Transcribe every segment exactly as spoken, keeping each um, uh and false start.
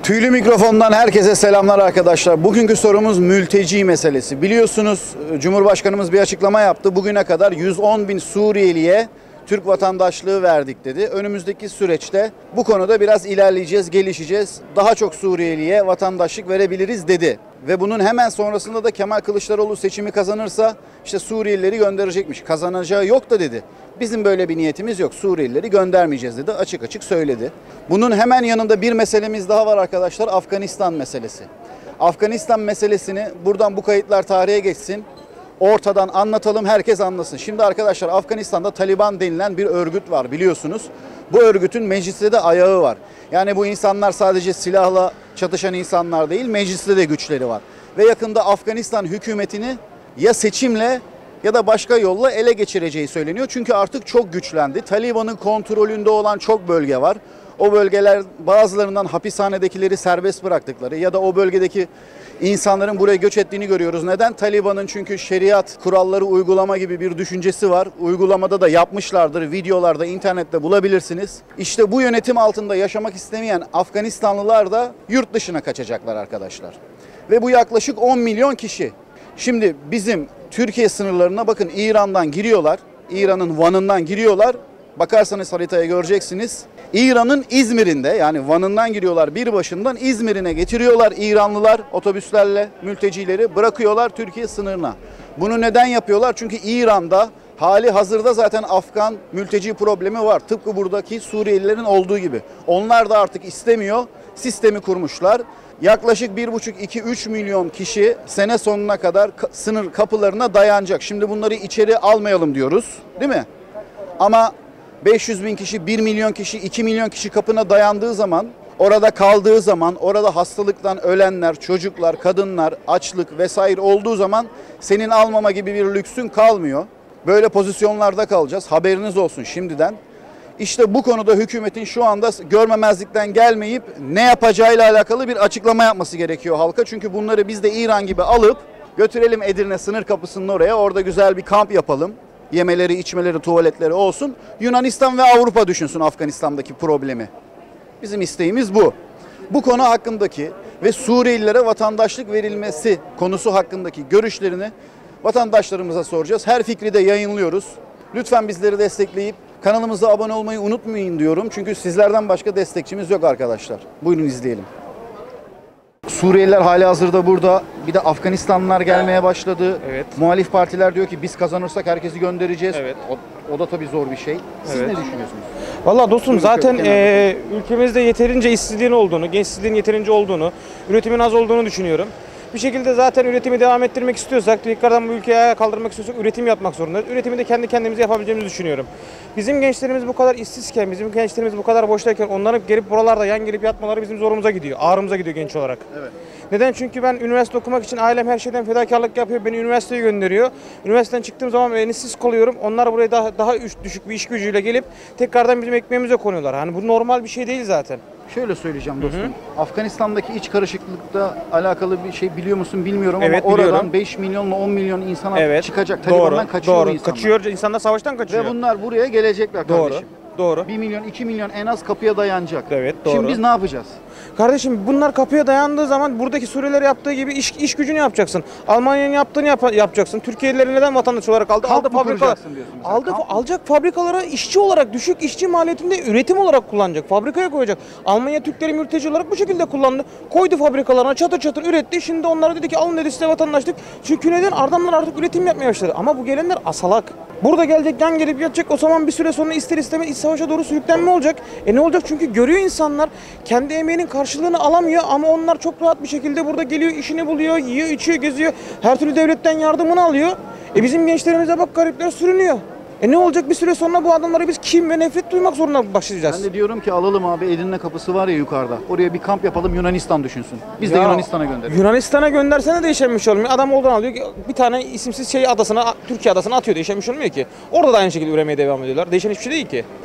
Tüylü mikrofondan herkese selamlar arkadaşlar. Bugünkü sorumuz mülteci meselesi. Biliyorsunuz Cumhurbaşkanımız bir açıklama yaptı. Bugüne kadar yüz on bin Suriyeli'ye Türk vatandaşlığı verdik dedi. Önümüzdeki süreçte bu konuda biraz ilerleyeceğiz, gelişeceğiz. Daha çok Suriyeli'ye vatandaşlık verebiliriz dedi. Ve bunun hemen sonrasında da Kemal Kılıçdaroğlu seçimi kazanırsa işte Suriyelileri gönderecekmiş. Kazanacağı yok da dedi. Bizim böyle bir niyetimiz yok. Suriyelileri göndermeyeceğiz dedi. Açık açık söyledi. Bunun hemen yanında bir meselemiz daha var arkadaşlar. Afganistan meselesi. Afganistan meselesini buradan bu kayıtlar tarihe geçsin. Ortadan anlatalım, herkes anlasın. Şimdi arkadaşlar Afganistan'da Taliban denilen bir örgüt var biliyorsunuz. Bu örgütün mecliste de ayağı var. Yani bu insanlar sadece silahla çatışan insanlar değil, mecliste de güçleri var. Ve yakında Afganistan hükümetini ya seçimle ya da başka yolla ele geçireceği söyleniyor. Çünkü artık çok güçlendi. Taliban'ın kontrolünde olan çok bölge var. O bölgeler bazılarından hapishanedekileri serbest bıraktıkları ya da o bölgedeki insanların buraya göç ettiğini görüyoruz. Neden? Taliban'ın çünkü şeriat kuralları uygulama gibi bir düşüncesi var. Uygulamada da yapmışlardır. Videolarda, internette bulabilirsiniz. İşte bu yönetim altında yaşamak istemeyen Afganistanlılar da yurt dışına kaçacaklar arkadaşlar. Ve bu yaklaşık on milyon kişi. Şimdi bizim Türkiye sınırlarına bakın, İran'dan giriyorlar. İran'ın Van'ından giriyorlar. Bakarsanız haritaya göreceksiniz. İran'ın İzmir'inde, yani Van'ından giriyorlar, bir başından İzmir'ine getiriyorlar İranlılar otobüslerle mültecileri, bırakıyorlar Türkiye sınırına. Bunu neden yapıyorlar? Çünkü İran'da hali hazırda zaten Afgan mülteci problemi var. Tıpkı buradaki Suriyelilerin olduğu gibi. Onlar da artık istemiyor. Sistemi kurmuşlar. Yaklaşık bir buçuk iki üç milyon kişi sene sonuna kadar sınır kapılarına dayanacak. Şimdi bunları içeri almayalım diyoruz, değil mi? Ama beş yüz bin kişi, bir milyon kişi, iki milyon kişi kapına dayandığı zaman, orada kaldığı zaman, orada hastalıktan ölenler, çocuklar, kadınlar, açlık vesaire olduğu zaman senin almama gibi bir lüksün kalmıyor. Böyle pozisyonlarda kalacağız. Haberiniz olsun şimdiden. İşte bu konuda hükümetin şu anda görmemezlikten gelmeyip ne yapacağıyla alakalı bir açıklama yapması gerekiyor halka. Çünkü bunları biz de İran gibi alıp götürelim Edirne sınır kapısının oraya. Orada güzel bir kamp yapalım. Yemeleri, içmeleri, tuvaletleri olsun. Yunanistan ve Avrupa düşünsün Afganistan'daki problemi. Bizim isteğimiz bu. Bu konu hakkındaki ve Suriyelilere vatandaşlık verilmesi konusu hakkındaki görüşlerini vatandaşlarımıza soracağız. Her fikri de yayınlıyoruz. Lütfen bizleri destekleyip kanalımıza abone olmayı unutmayın diyorum. Çünkü sizlerden başka destekçimiz yok arkadaşlar. Buyurun izleyelim. Suriyeliler hali hazırda burada. Bir de Afganistanlılar gelmeye başladı. Evet. Muhalif partiler diyor ki biz kazanırsak herkesi göndereceğiz. Evet. O, o da tabii zor bir şey. Siz Evet. ne düşünüyorsunuz? Vallahi dostum Buyurun, zaten kenara e, ülkemizde yeterince işsizliğin olduğunu, gençsizliğin yeterince olduğunu, üretimin az olduğunu düşünüyorum. Bir şekilde zaten üretimi devam ettirmek istiyorsak, tekrardan bu ülkeyi ayağa kaldırmak istiyorsak üretim yapmak zorundayız. Üretimi de kendi kendimize yapabileceğimizi düşünüyorum. Bizim gençlerimiz bu kadar işsizken, bizim gençlerimiz bu kadar boştayken onların gelip buralarda yan gelip yatmaları bizim zorumuza gidiyor. Ağrımıza gidiyor genç olarak. Evet. Neden? Çünkü ben üniversite okumak için ailem her şeyden fedakarlık yapıyor. Beni üniversiteye gönderiyor. Üniversiteden çıktığım zaman ben işsiz kalıyorum. Onlar buraya daha daha düşük bir iş gücüyle gelip tekrardan bizim ekmeğimize konuyorlar. Hani bu normal bir şey değil zaten. Şöyle söyleyeceğim dostum. Hı hı. Afganistan'daki iç karışıklıkla alakalı bir şey biliyor musun bilmiyorum evet, ama biliyorum. Oradan beş milyonla on milyon insana evet. çıkacak. Taliban'dan doğru, kaçıyor doğru. insanlar. Kaçıyor, insanlar savaştan kaçıyor. Ve bunlar buraya gelecekler doğru. kardeşim. Doğru. bir milyon, iki milyon en az kapıya dayanacak. Evet, doğru. Şimdi biz ne yapacağız? Kardeşim bunlar kapıya dayandığı zaman buradaki Suriyeliler yaptığı gibi iş, iş gücünü yapacaksın. Almanya'nın yaptığını yap, yapacaksın. Türkiye'lileri neden vatandaş olarak aldı? Kamp aldı fabrikalar. Aldı Kamp alacak fabrikalara işçi olarak düşük işçi maliyetinde üretim olarak kullanacak. Fabrikaya koyacak. Almanya Türkleri mülteci olarak bu şekilde kullandı. Koydu fabrikalarına çatır çatır üretti. Şimdi onlara dedi ki alın dedi size vatandaşlık. Çünkü neden? Adamlar artık üretim yapmaya başladı. Ama bu gelenler asalak. Burada gelecek yan gelip yatacak, o zaman bir süre sonra ister istemez iç savaşa doğru sürüklenme olacak. E ne olacak? Çünkü görüyor insanlar kendi emeğinin karşılığını alamıyor ama onlar çok rahat bir şekilde burada geliyor, işini buluyor, yiyor, içiyor, geziyor. Her türlü devletten yardımını alıyor. E bizim gençlerimize bak garipler sürünüyor. E ne olacak bir süre sonra bu adamlara biz kim ve nefret duymak zorunda başlayacağız. Ben de diyorum ki alalım abi Edirne kapısı var ya yukarıda. Oraya bir kamp yapalım Yunanistan düşünsün. Biz ya, de Yunanistan'a gönderelim. Yunanistan'a göndersene değişen bir şey olmuyor. Adam oradan alıyor bir tane isimsiz şey adasına, Türkiye adasına atıyor değişen bir şey olmuyor ki. Orada da aynı şekilde üremeye devam ediyorlar. Değişen hiçbir şey değil ki.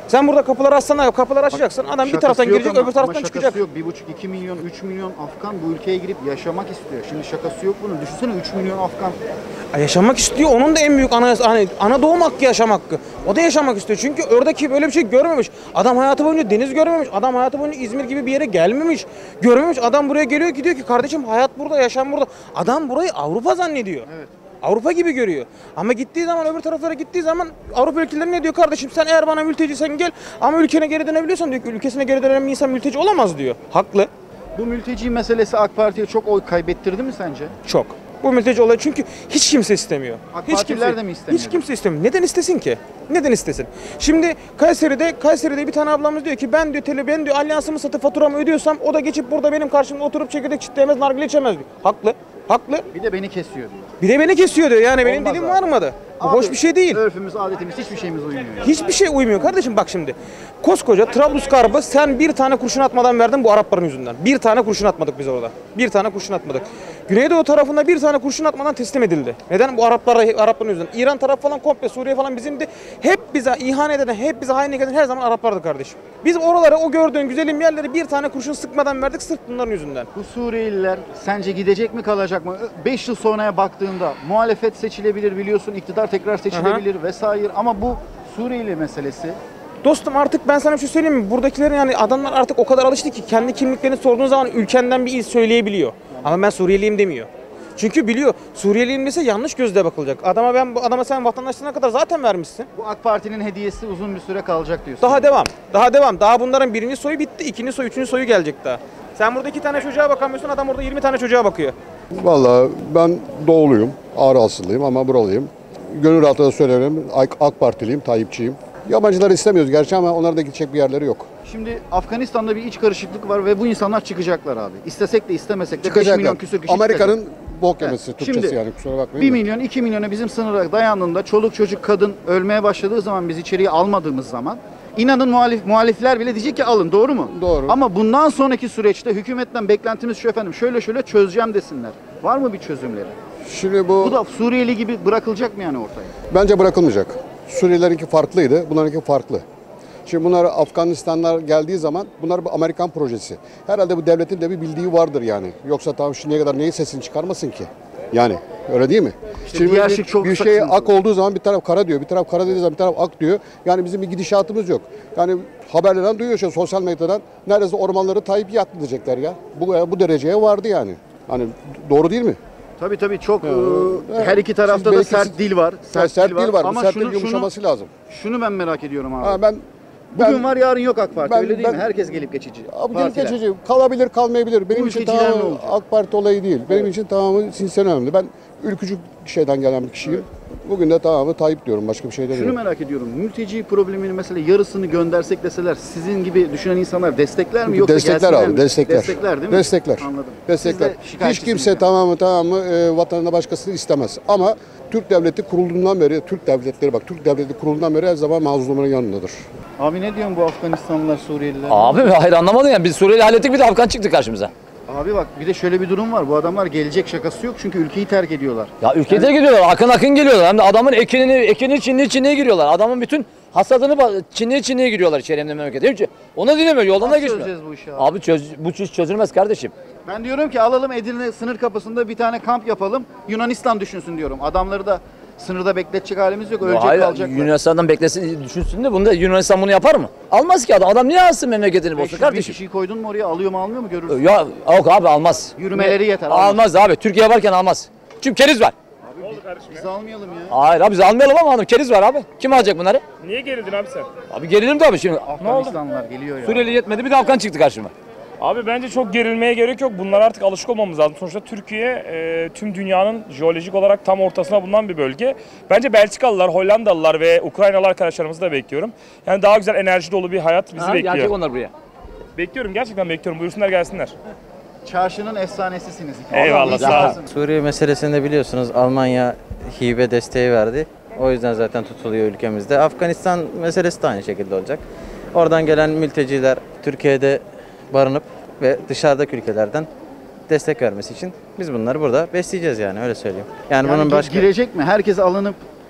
Sen burada kapıları açsana, kapıları açacaksın. Adam bir Şakası taraftan yok girecek, ama- öbür taraftan ama çıkacak. şakası yok. bir buçuk iki milyon, üç milyon Afgan bu ülkeye girip yaşamak istiyor. Şimdi şakası yok bunun. Düşünsene üç milyon Afgan. Ya yaşamak istiyor. Onun da en büyük ana, hani ana doğum hakkı yaşam hakkı. O da yaşamak istiyor. Çünkü oradaki böyle bir şey görmemiş. Adam hayatı boyunca deniz görmemiş. Adam hayatı boyunca İzmir gibi bir yere gelmemiş. Görmemiş. Adam buraya geliyor ki diyor ki kardeşim hayat burada, yaşam burada. Adam burayı Avrupa zannediyor. Evet. Avrupa gibi görüyor. Ama gittiği zaman, öbür taraflara gittiği zaman Avrupa ülkeleri ne diyor? Kardeşim sen eğer bana mülteciysen gel ama ülkene geri dönebiliyorsan diyor ki ülkesine geri dönen bir insan mülteci olamaz diyor. Haklı. Bu mülteci meselesi AK Parti'ye çok oy kaybettirdi mi sence? Çok. Bu mülteci olayı çünkü hiç kimse istemiyor. AK hiç Partililer kimse, de mi istemiyor? Hiç kimse istemiyor. Neden istesin ki? Neden istesin? Şimdi Kayseri'de Kayseri'de bir tane ablamız diyor ki ben diyor tele ben diyor alyansımı satıp faturamı ödüyorsam o da geçip burada benim karşımda oturup çekirdek çitleyemez, nargile içemez diyor. Haklı. Haklı. Bir de beni kesiyor diyor. Bir de beni kesiyor diyor. Yani benim Olmaz dediğim abi. var mıydı? Bu Abi, hoş bir şey değil. Örfümüz, adetimiz, hiçbir şeyimiz uymuyor. Yani. Hiçbir şey uymuyor kardeşim bak şimdi. Koskoca Trablusgarb'ı sen bir tane kurşun atmadan verdin bu Arapların yüzünden. Bir tane kurşun atmadık biz orada. Bir tane kurşun atmadık. Güneydoğu tarafında bir tane kurşun atmadan teslim edildi. Neden? Bu Araplara, Arapların yüzünden. İran tarafı falan komple, Suriye falan bizimdi. Hep bize ihanet eden, hep bize hainlik eden her zaman Araplardı kardeşim. Biz oralara, o gördüğün güzelim yerlere bir tane kurşun sıkmadan verdik sırf bunların yüzünden. Bu Suriyeliler sence gidecek mi kalacak mı? beş yıl sonraya baktığında muhalefet seçilebilir biliyorsun, iktidar tekrar seçilebilir vesaire ama bu Suriyeli meselesi Dostum artık ben sana bir şey söyleyeyim mi? Buradakilerin yani adamlar artık o kadar alıştı ki kendi kimliklerini sorduğun zaman ülkenden bir il söyleyebiliyor. Ama ben Suriyeliyim demiyor. Çünkü biliyor Suriyeliyim dese yanlış gözle bakılacak. Adama ben bu adama sen vatandaşlığına kadar zaten vermişsin. bu AK Parti'nin hediyesi uzun bir süre kalacak diyorsun. Daha devam. Daha devam. Daha bunların birinci soyu bitti. İkinci soy, üçüncü soyu gelecek daha. Sen burada iki tane çocuğa bakamıyorsun. Adam orada yirmi tane çocuğa bakıyor. Vallahi ben doğuluyum, Ağrı asıllıyım ama buralıyım. Gönül rahatlığı söyleyebilirim, AK AK Partiliyim, Tayyipçiyim. Yabancıları istemiyoruz gerçi ama onlara da gidecek bir yerleri yok. Şimdi Afganistan'da bir iç karışıklık var ve bu insanlar çıkacaklar abi. İstesek de istemesek de beş Çıkacaklar. milyon küsür kişi Amerika'nın çıkacak. bok yemesi, Evet. Türkçesi Şimdi yani kusura bakmayın. bir da. milyon iki milyona bizim sınıra dayandığında çoluk çocuk kadın ölmeye başladığı zaman biz içeriye almadığımız zaman inanın muhalif, muhalifler bile diyecek ki alın, doğru mu? Doğru. Ama bundan sonraki süreçte hükümetten beklentimiz şu efendim, şöyle şöyle çözeceğim desinler. Var mı bir çözümleri? Şimdi bu, Bu da Suriyeli gibi bırakılacak mı yani ortaya? bence bırakılmayacak. Suriyelilerinki farklıydı, bunlarınki farklı. Şimdi bunlar Afganistanlar geldiği zaman bunlar bir Amerikan projesi. Herhalde bu devletin de bir bildiği vardır yani. Yoksa tamam şimdiye kadar neyi sesini çıkarmasın ki? Yani öyle değil mi? Şimdi diğer bir, şık çok bir kısa şey kısmı. ak olduğu zaman bir taraf kara diyor, bir taraf kara dediği zaman bir taraf ak diyor. Yani bizim bir gidişatımız yok. Yani haberlerden duyuyor şu sosyal medyadan neredeyse ormanları Tayyip yaktı diyecekler ya. Bu bu dereceye vardı yani. Hani doğru değil mi? Tabii tabii çok Evet. e, her iki tarafta Siz da belki sert siz- dil var. Sert, sert dil var. Ama Bu sert şunu, dil yumuşaması şunu, lazım. şunu ben merak ediyorum abi. Ha, ben Bugün ben- var yarın yok AK Parti ben- öyle değil ben- mi? Herkes gelip geçici. Abi gelip partiler. geçici. Kalabilir, kalmayabilir. Benim için ülkeciler ne tamamı olacak? AK Parti olayı değil. Benim için tamamı sinsen önemli. Ben ülkücü şeyden gelen bir kişiyim. Bugün de tamamı Tayyip diyorum. Başka bir şey Şunu demiyorum. merak ediyorum. Mülteci problemini mesela yarısını göndersek deseler sizin gibi düşünen insanlar destekler mi yoksa Destekler gelsinler abi, mi? destekler. Destekler değil mi? Destekler. Anladım. Destekler. Siz de Hiç şikayetçisiniz kimse yani. tamamı tamamı e, vatanına başkasını istemez. Ama Türk devleti kurulduğundan beri, Türk devletleri bak, Türk devleti kurulduğundan beri her zaman mazlumun yanındadır. Abi ne diyorsun bu Afganistanlılar, Suriyeliler? Abi hayır anlamadım ya. Biz Suriyeli hallettik bir de Afgan çıktı karşımıza. Abi bak bir de şöyle bir durum var. Bu adamlar gelecek şakası yok çünkü ülkeyi terk ediyorlar. Ya ülkede gidiyorlar. Akın akın geliyorlar. Hem de adamın ekinini, ekini çinli çinliye giriyorlar. Adamın bütün hasadını ba- çinliye çinliye giriyorlar içeri hem de memlekete. Hiç ona dinlemiyor. Yoldan da Nasıl geçmiyor. çözeceğiz bu işi abi? Abi çöz, bu iş çözülmez kardeşim. Ben diyorum ki alalım Edirne sınır kapısında bir tane kamp yapalım. Yunanistan düşünsün diyorum. Adamları da sınırda bekletecek halimiz yok. Ölecek Hayır, kalacaklar. Yunanistan'dan beklesin düşünsün de bunu da Yunanistan bunu yapar mı? Almaz ki adam. Adam niye alsın memleketini beş bozsun yüz bin kardeşim? kişiyi koydun mu oraya alıyor mu almıyor mu görürsün. Ya yok abi almaz. Yürümeleri yeter, almaz. Almaz abi. Türkiye varken almaz. Çünkü keriz var. Biz almayalım ya. Hayır abi biz almayalım ama adam keriz var abi. Kim alacak bunları? Niye gerildin abi sen? Abi gerilim tabii şimdi. Afganistanlılar geliyor ya. Suriyeli yetmedi bir de Afgan çıktı karşıma. Abi bence çok gerilmeye gerek yok. Bunlar artık alışık olmamız lazım. Sonuçta Türkiye e, tüm dünyanın jeolojik olarak tam ortasına bulunan bir bölge. Bence Belçikalılar, Hollandalılar ve Ukraynalı arkadaşlarımızı da bekliyorum. Yani daha güzel enerji dolu bir hayat bizi Ha, bekliyor. gelecek onlar buraya. Bekliyorum, gerçekten bekliyorum. Buyursunlar gelsinler. Çarşının efsanesisiniz. Eyvallah, Allah sağ ol. razı olsun. Suriye meselesinde biliyorsunuz Almanya hibe desteği verdi. O yüzden zaten tutuluyor ülkemizde. Afganistan meselesi de aynı şekilde olacak. Oradan gelen mülteciler Türkiye'de barınıp ve dışarıdaki ülkelerden destek vermesi için biz bunları burada besleyeceğiz yani öyle söyleyeyim. Yani, Yani bunun gi- başka girecek mi? Herkes alınıp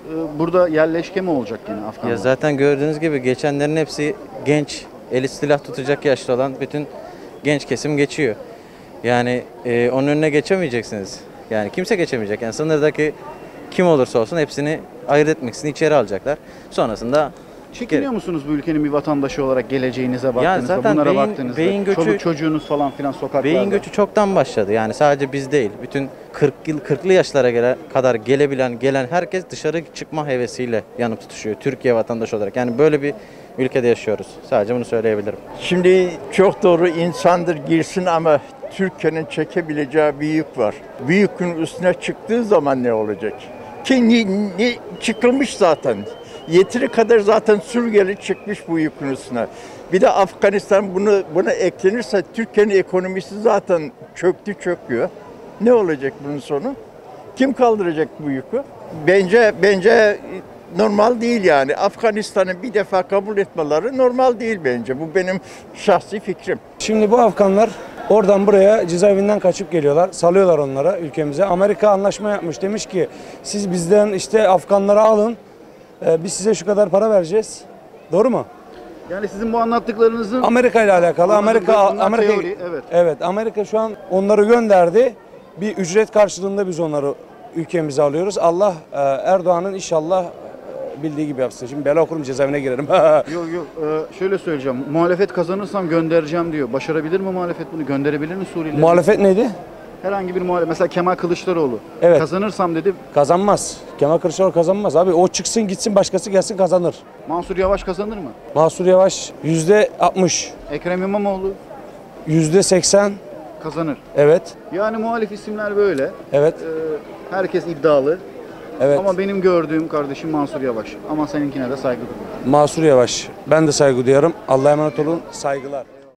e, burada yerleşke mi olacak yine Afganlar? Ya zaten gördüğünüz gibi geçenlerin hepsi genç, eli silah tutacak yaşlı olan bütün genç kesim geçiyor. Yani e, onun önüne geçemeyeceksiniz. Yani kimse geçemeyecek. Yani sınırdaki kim olursa olsun hepsini ayırt etmek için içeri alacaklar. Sonrasında Çekiniyor musunuz bu ülkenin bir vatandaşı olarak geleceğinize baktığınızda, zaten bunlara beyin- baktığınızda? beyin göçü- Çoluk çocuğunuz falan filan sokaklarda. beyin göçü çoktan başladı. Yani sadece biz değil. Bütün kırk yıl kırklı yaşlara gele, kadar gelebilen, gelen herkes dışarı çıkma hevesiyle yanıp tutuşuyor. Türkiye vatandaşı olarak. Yani böyle bir ülkede yaşıyoruz. Sadece bunu söyleyebilirim. Şimdi çok doğru insandır girsin ama Türkiye'nin çekebileceği bir yük var. Bu yükün üstüne çıktığı zaman ne olacak? Ki ni, ni- çıkılmış zaten. Yeteri kadar zaten Suriyeli çıkmış bu yükün üstüne. Bir de Afganistan bunu buna eklenirse Türkiye'nin ekonomisi zaten çöktü çöküyor. Ne olacak bunun sonu? Kim kaldıracak bu yükü? Bence bence normal değil yani. Afganistan'ı bir defa kabul etmeleri normal değil bence. Bu benim şahsi fikrim. Şimdi bu Afganlar oradan buraya cezaevinden kaçıp geliyorlar. Salıyorlar onlara ülkemize. Amerika anlaşma yapmış. Demiş ki siz bizden işte Afganları alın. e, Biz size şu kadar para vereceğiz. Doğru mu? Yani sizin bu anlattıklarınızın Amerika ile alakalı. Anladım, Amerika bunlar Amerika teori, evet. Evet, Amerika şu an onları gönderdi. Bir ücret karşılığında biz onları ülkemize alıyoruz. Allah e, Erdoğan'ın inşallah e, bildiği gibi yapsın. Şimdi bela okurum cezaevine girerim. Yok yok e, şöyle söyleyeceğim. Muhalefet kazanırsam göndereceğim diyor. Başarabilir mi muhalefet bunu? Gönderebilir mi Suriyelileri? Muhalefet neydi? Herhangi bir muhalefet. Mesela Kemal Kılıçdaroğlu. Evet. Kazanırsam dedi. Kazanmaz. Kemal Kılıçdaroğlu kazanmaz abi. O çıksın gitsin başkası gelsin kazanır. Mansur Yavaş kazanır mı? Mansur Yavaş yüzde altmış, Ekrem İmamoğlu yüzde seksen. kazanır. Evet, Yani muhalif isimler böyle. evet, E, herkes iddialı. evet. Ama benim gördüğüm kardeşim Mansur Yavaş. Ama seninkine de saygı duyuyorum. Mansur Yavaş. Ben de saygı duyarım. Allah'a emanet olun. Saygılar.